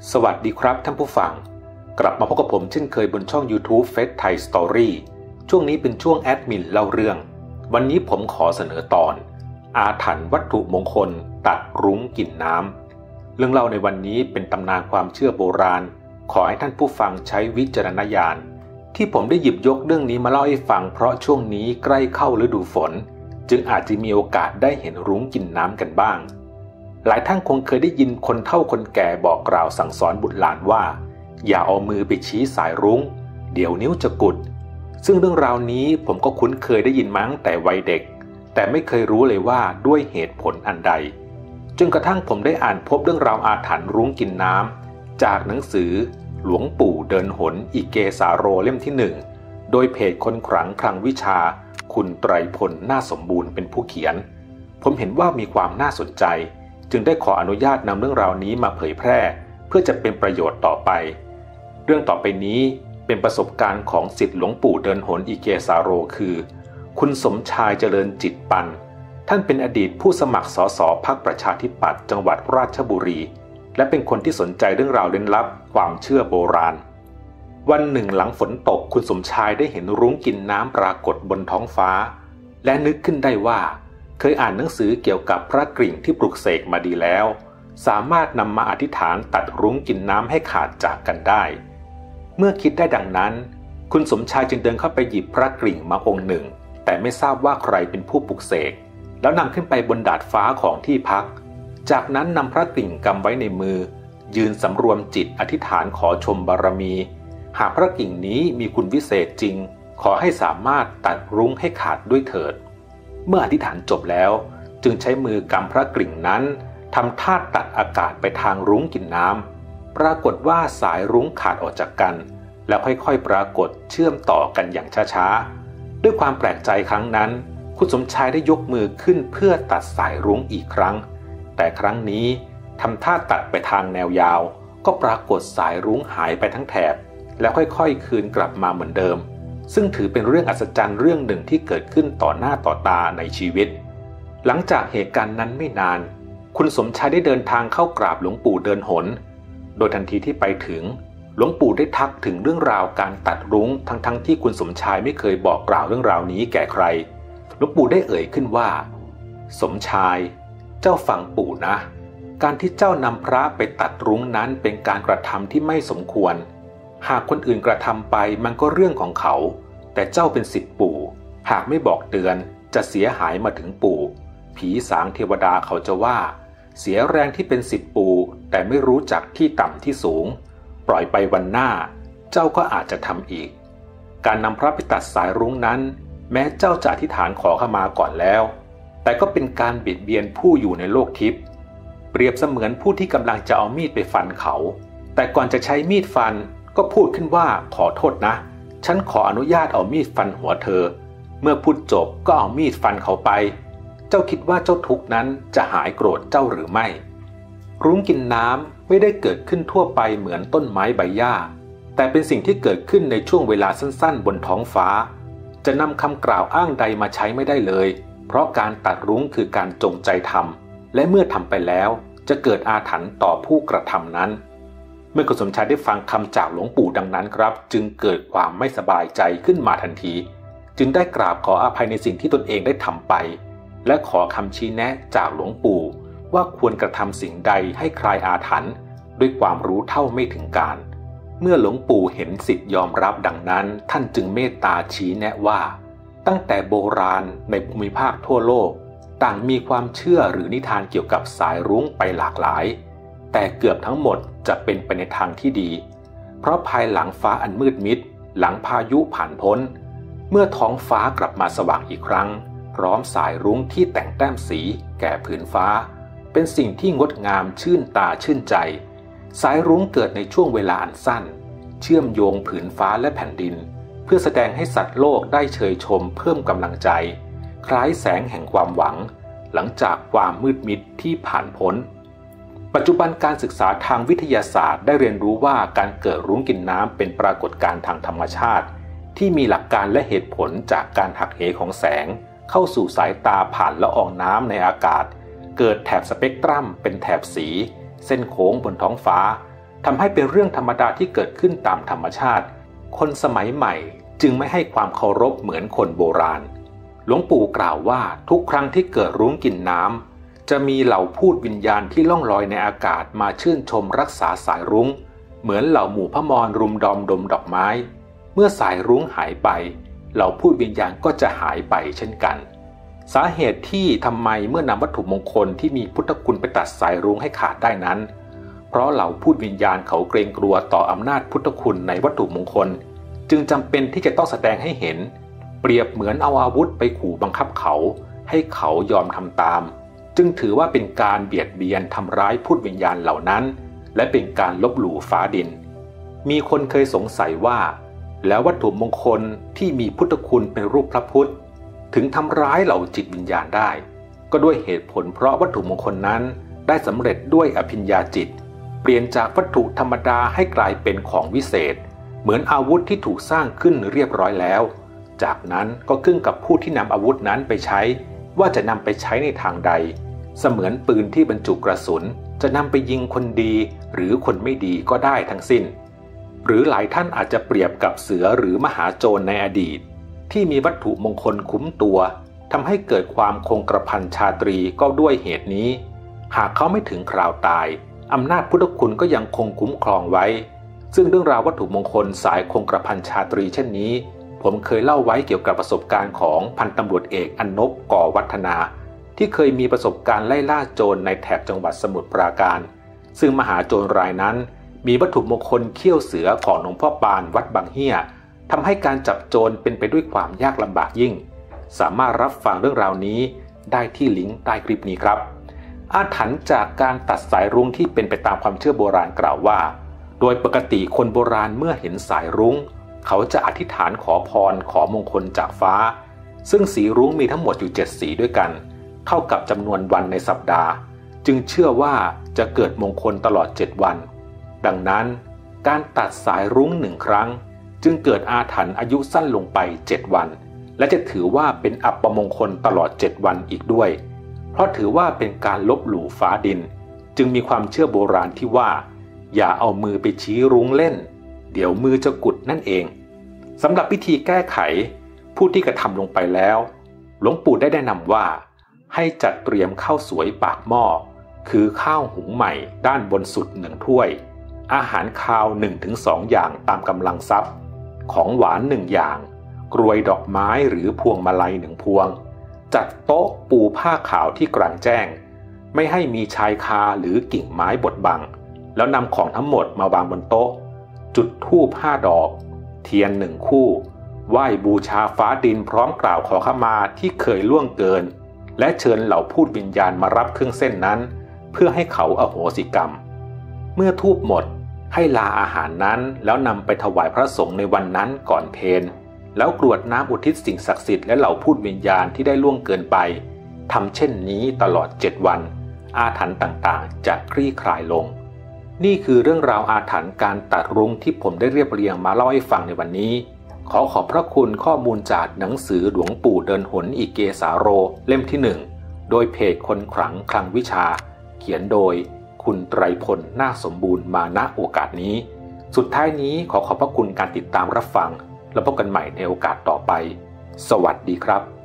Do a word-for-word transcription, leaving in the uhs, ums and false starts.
สวัสดีครับท่านผู้ฟังกลับมาพบกับผมเช่นเคยบนช่อง YouTube Face Thai Story ช่วงนี้เป็นช่วงแอดมินเล่าเรื่องวันนี้ผมขอเสนอตอนอาถรรพ์วัตถุมงคลตัดรุ้งกินน้ำเรื่องเล่าในวันนี้เป็นตำนานความเชื่อโบราณขอให้ท่านผู้ฟังใช้วิจารณญาณที่ผมได้หยิบยกเรื่องนี้มาเล่าให้ฟังเพราะช่วงนี้ใกล้เข้าฤดูฝนจึงอาจจะมีโอกาสได้เห็นรุ้งกินน้ำกันบ้างหลายท่านคงเคยได้ยินคนเฒ่าคนแก่บอกกล่าวสั่งสอนบุตรหลานว่าอย่าเอามือไปชี้สายรุ้งเดี๋ยวนิ้วจะกุดซึ่งเรื่องราวนี้ผมก็คุ้นเคยได้ยินมาตั้งแต่วัยเด็กแต่ไม่เคยรู้เลยว่าด้วยเหตุผลอันใดจนกระทั่งผมได้อ่านพบเรื่องราวอาถรรพ์รุ้งกินน้ำจากหนังสือหลวงปู่เดินหนอิเกสาโรเล่มที่หนึ่งโดยเพจคนขลังคลังวิชาคุณไตรพลน่าสมบูรณ์เป็นผู้เขียนผมเห็นว่ามีความน่าสนใจจึงได้ขออนุญาตนำเรื่องราวนี้มาเผยแพร่เพื่อจะเป็นประโยชน์ต่อไปเรื่องต่อไปนี้เป็นประสบการณ์ของศิษย์หลวงปู่เดินหนอิเกสาโรคือคุณสมชายเจริญจิตปันท่านเป็นอดีตผู้สมัครสสพรรคประชาธิปัตย์จังหวัดราชบุรีและเป็นคนที่สนใจเรื่องราวลึกลับความเชื่อโบราณวันหนึ่งหลังฝนตกคุณสมชายได้เห็นรุ้งกินน้ำปรากฏบนท้องฟ้าและนึกขึ้นได้ว่าเคยอ่านหนังสือเกี่ยวกับพระกริ่งที่ปลุกเสกมาดีแล้วสามารถนำมาอธิษฐานตัดรุ้งกินน้ำให้ขาดจากกันได้เมื่อคิดได้ดังนั้นคุณสมชายจึงเดินเข้าไปหยิบพระกริ่งมาองค์หนึ่งแต่ไม่ทราบว่าใครเป็นผู้ปลุกเสกแล้วนำขึ้นไปบนดาดฟ้าของที่พักจากนั้นนำพระกริ่งกำไว้ในมือยืนสำรวมจิตอธิษฐานขอชมบารมีหากพระกริ่งนี้มีคุณวิเศษจริงขอให้สามารถตัดรุ้งให้ขาดด้วยเถิดเมื่ออธิษฐานจบแล้วจึงใช้มือกำพระกริ่งนั้นทำท่าตัดอากาศไปทางรุ้งกินน้ำปรากฏว่าสายรุ้งขาดออกจากกันแล้วค่อยๆปรากฏเชื่อมต่อกันอย่างช้าๆด้วยความแปลกใจครั้งนั้นคุณสมชายได้ยกมือขึ้นเพื่อตัดสายรุ้งอีกครั้งแต่ครั้งนี้ทำท่าตัดไปทางแนวยาวก็ปรากฏสายรุ้งหายไปทั้งแถบแล้วค่อยๆคืนกลับมาเหมือนเดิมซึ่งถือเป็นเรื่องอัศจรรย์เรื่องหนึ่งที่เกิดขึ้นต่อหน้าต่อตาในชีวิตหลังจากเหตุการณ์นั้นไม่นานคุณสมชายได้เดินทางเข้ากราบหลวงปู่เดินหนโดยทันทีที่ไปถึงหลวงปู่ได้ทักถึงเรื่องราวการตัดรุ้งทั้งๆ ท, ที่คุณสมชายไม่เคยบอกกล่าวเรื่องราวนี้แก่ใครหลวงปู่ได้เอ่ยขึ้นว่าสมชายเจ้าฟังปู่นะการที่เจ้านำพระไปตัดรุ้งนั้นเป็นการกระทำที่ไม่สมควรหากคนอื่นกระทำไปมันก็เรื่องของเขาแต่เจ้าเป็นศิษย์ปู่หากไม่บอกเตือนจะเสียหายมาถึงปู่ผีสางเทวดาเขาจะว่าเสียแรงที่เป็นศิษย์ปู่แต่ไม่รู้จักที่ต่ำที่สูงปล่อยไปวันหน้าเจ้าก็อาจจะทำอีกการนำพระไปตัดสายรุ้งนั้นแม้เจ้าจะอธิษฐานขอขมาก่อนแล้วแต่ก็เป็นการเบียดเบียนผู้อยู่ในโลกทิพย์เปรียบเสมือนผู้ที่กำลังจะเอามีดไปฟันเขาแต่ก่อนจะใช้มีดฟันก็พูดขึ้นว่าขอโทษนะฉันขออนุญาตเอามีดฟันหัวเธอเมื่อพูดจบก็เอามีดฟันเขาไปเจ้าคิดว่าเจ้าทุกข์นั้นจะหายโกรธเจ้าหรือไม่รุ้งกินน้ำไม่ได้เกิดขึ้นทั่วไปเหมือนต้นไม้ใบหญ้าแต่เป็นสิ่งที่เกิดขึ้นในช่วงเวลาสั้นๆบนท้องฟ้าจะนำคำกล่าวอ้างใดมาใช้ไม่ได้เลยเพราะการตัดรุ้งคือการจงใจทำและเมื่อทำไปแล้วจะเกิดอาถรรพ์ต่อผู้กระทำนั้นเมื่อคุณสมชายได้ฟังคำจากหลวงปู่ดังนั้นครับจึงเกิดความไม่สบายใจขึ้นมาทันทีจึงได้กราบขออภัยในสิ่งที่ตนเองได้ทำไปและขอคำชี้แนะจากหลวงปู่ว่าควรกระทำสิ่งใดให้คลายอาถรรพ์ด้วยความรู้เท่าไม่ถึงการเมื่อหลวงปู่เห็นศิษย์ยอมรับดังนั้นท่านจึงเมตตาชี้แนะว่าตั้งแต่โบราณในภูมิภาคทั่วโลกต่างมีความเชื่อหรือนิทานเกี่ยวกับสายรุ้งไปหลากหลายแต่เกือบทั้งหมดจะเป็นไปในทางที่ดีเพราะภายหลังฟ้าอันมืดมิดหลังพายุผ่านพ้นเมื่อท้องฟ้ากลับมาสว่างอีกครั้งพร้อมสายรุ้งที่แต่งแต้มสีแก่ผืนฟ้าเป็นสิ่งที่งดงามชื่นตาชื่นใจสายรุ้งเกิดในช่วงเวลาอันสั้นเชื่อมโยงผืนฟ้าและแผ่นดินเพื่อแสดงให้สัตว์โลกได้เชยชมเพิ่มกำลังใจคล้ายแสงแห่งความหวังหลังจากความมืดมิดที่ผ่านพ้นปัจจุบันการศึกษาทางวิทยาศาสตร์ได้เรียนรู้ว่าการเกิดรุ้งกินน้ำเป็นปรากฏการณ์ทางธรรมชาติที่มีหลักการและเหตุผลจากการหักเหของแสงเข้าสู่สายตาผ่านละอองน้ำในอากาศเกิดแถบสเปกตรัมเป็นแถบสีเส้นโค้งบนท้องฟ้าทำให้เป็นเรื่องธรรมดาที่เกิดขึ้นตามธรรมชาติคนสมัยใหม่จึงไม่ให้ความเคารพเหมือนคนโบราณหลวงปู่กล่าวว่าทุกครั้งที่เกิดรุ้งกินน้ำจะมีเหล่าพูดวิญญาณที่ล่องลอยในอากาศมาชื่นชมรักษาสายรุ้งเหมือนเหล่าหมู่พระมรรุมดอมดมดอกไม้เมื่อสายรุ้งหายไปเหล่าพูดวิญญาณก็จะหายไปเช่นกันสาเหตุที่ทำไมเมื่อนำวัตถุมงคลที่มีพุทธคุณไปตัดสายรุ้งให้ขาดได้นั้นเพราะเหล่าพูดวิญญาณเขาเกรงกลัวต่ออำนาจพุทธคุณในวัตถุมงคลจึงจำเป็นที่จะต้องแสดงให้เห็นเปรียบเหมือนเอาอาวุธไปขู่บังคับเขาให้เขายอมทำตามจึงถือว่าเป็นการเบียดเบียนทำร้ายพูดวิญญาณเหล่านั้นและเป็นการลบหลู่ฟ้าดินมีคนเคยสงสัยว่าแล้ววัตถุมงคลที่มีพุทธคุณเป็นรูปพระพุทธถึงทำร้ายเหล่าจิตวิญญาณได้ก็ด้วยเหตุผลเพราะวัตถุมงคลนั้นได้สำเร็จด้วยอภิญญาจิตเปลี่ยนจากวัตถุธรรมดาให้กลายเป็นของวิเศษเหมือนอาวุธที่ถูกสร้างขึ้นเรียบร้อยแล้วจากนั้นก็ขึ้นกับผู้ที่นำอาวุธนั้นไปใช้ว่าจะนำไปใช้ในทางใดเสมือนปืนที่บรรจุกระสุนจะนำไปยิงคนดีหรือคนไม่ดีก็ได้ทั้งสิ้นหรือหลายท่านอาจจะเปรียบกับเสือหรือมหาโจรในอดีตที่มีวัตถุมงคลคุ้มตัวทำให้เกิดความคงกระพันชาตรีก็ด้วยเหตุนี้หากเขาไม่ถึงคราวตายอำนาจพุทธคุณก็ยังคงคุ้มครองไว้ซึ่งเรื่องราววัตถุมงคลสายคงกระพันชาตรีเช่นนี้ผมเคยเล่าไว้เกี่ยวกับประสบการณ์ของพันตำรวจเอกอนนพ ก่อวัฒนาที่เคยมีประสบการณ์ไล่ล่าโจรในแถบจังหวัดสมุทรปราการซึ่งมหาโจรรายนั้นมีวัตถุมงคลเขี้ยวเสือของหลวงพ่อปานวัดบางเฮียทำให้การจับโจรเป็นไปด้วยความยากลำบากยิ่งสามารถรับฟังเรื่องราวนี้ได้ที่ลิงก์ใต้คลิปนี้ครับอาถรรพ์จากการตัดสายรุ้งที่เป็นไปตามความเชื่อโบราณกล่าวว่าโดยปกติคนโบราณเมื่อเห็นสายรุ้งเขาจะอธิษฐานขอพรขอมงคลจากฟ้าซึ่งสีรุ้งมีทั้งหมดอยู่เจ็ดสีด้วยกันเท่ากับจำนวนวันในสัปดาห์จึงเชื่อว่าจะเกิดมงคลตลอดเจ็ดวันดังนั้นการตัดสายรุ้งหนึ่งครั้งจึงเกิดอาถรรพ์อายุสั้นลงไปเจ็ดวันและจะถือว่าเป็นอัปมงคลตลอดเจ็ดวันอีกด้วยเพราะถือว่าเป็นการลบหลู่ฟ้าดินจึงมีความเชื่อโบราณที่ว่าอย่าเอามือไปชี้รุ้งเล่นเดี๋ยวมือจะกุดนั่นเองสำหรับวิธีแก้ไขผู้ที่กระทำลงไปแล้วหลวงปู่ได้แนะนำว่าให้จัดเตรียมข้าวสวยปากหม้อคือข้าวหุงใหม่ด้านบนสุดหนึ่งถ้วยอาหารคาว หนึ่งถึงสอง อย่างตามกำลังทรัพย์ของหวานหนึ่งอย่างกรวยดอกไม้หรือพวงมาลัยหนึ่งพวงจัดโต๊ะปูผ้าขาวที่กลางแจ้งไม่ให้มีชายคาหรือกิ่งไม้บดบังแล้วนำของทั้งหมดมาวางบนโต๊ะจุดธูปห้าดอกเทียนหนึ่งคู่ไหว้บูชาฟ้าดินพร้อมกล่าวขอขมาที่เคยล่วงเกินและเชิญเหล่าพูดวิญญาณมารับเครื่องเส้นนั้นเพื่อให้เขาอโหสิกรรมเมื่อธูปหมดให้ลาอาหารนั้นแล้วนำไปถวายพระสงฆ์ในวันนั้นก่อนเพลแล้วกรวดน้ำอุทิศสิ่งศักดิ์สิทธิ์และเหล่าพูดวิญญาณที่ได้ล่วงเกินไปทำเช่นนี้ตลอดเจ็ดวันอาถรรพ์ต่างๆจะคลี่คลายลงนี่คือเรื่องราวอาถรรพ์การตัดรุ้งที่ผมได้เรียบเรียงมาเล่าให้ฟังในวันนี้ขอขอบพระคุณข้อมูลจากหนังสือหลวงปู่เดินหนอิเกสาโรเล่มที่หนึ่งโดยเพจคนขลังคลังวิชาเขียนโดยคุณไตรพลนาคสมบูรณ์มาณโอกาสนี้สุดท้ายนี้ขอขอบพระคุณการติดตามรับฟังแล้วพบกันใหม่ในโอกาสต่อไปสวัสดีครับ